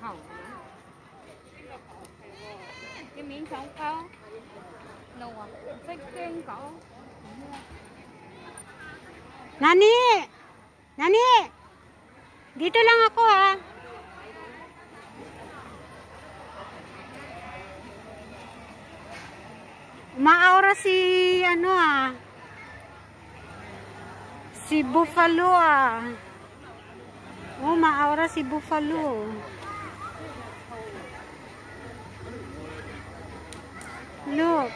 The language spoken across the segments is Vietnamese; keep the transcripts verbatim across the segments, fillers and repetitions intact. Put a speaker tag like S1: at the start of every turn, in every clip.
S1: hồng cái miếng sống có nua xích kinh có
S2: Nani Nani dito lang ako ha. Maaura si ano ah si buffalo ah. Oh, maaura si buffalo. Look.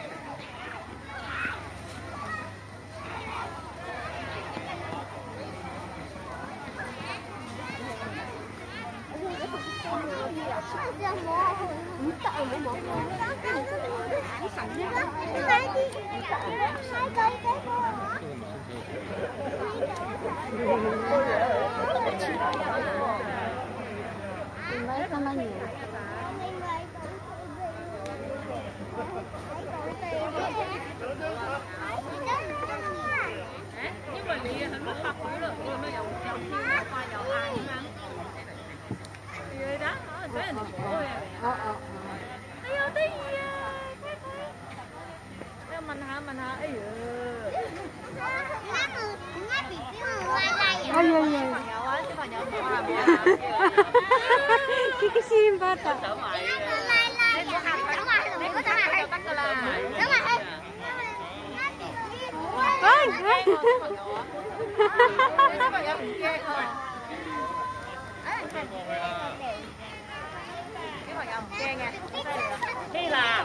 S3: Nhưng mà lì hẳn nó học nữa rồi, nó dầu dầu thiên qua dầu ai mà. Thì đó, nó sẽ là ôi à.
S2: Ờ ờ.
S3: Ây ơi, tí gì à. Thế mình hả, mình hả, ây giời.
S2: Ay ay ay. Kikisim bata. Ay, ay.
S3: Đây là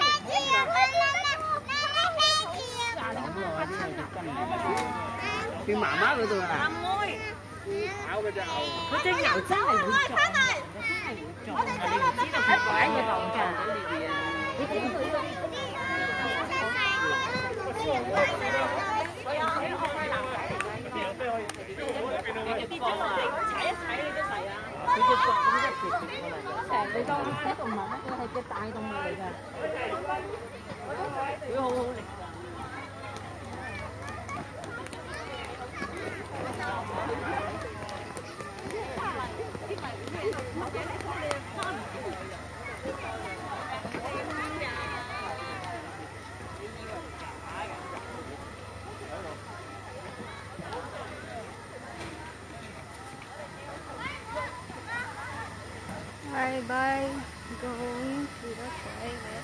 S4: cái mã má của tôi à.
S3: Năm mươi.
S4: Áo bây giờ ầu.
S3: Nó trên nhậu chắc là vui tròn. Chỉ là phải quả như vòng tròn.
S1: 你當啲動物咧，佢係隻大動物嚟㗎。
S3: 佢好好力。
S2: Bye bye. Going to the toilet.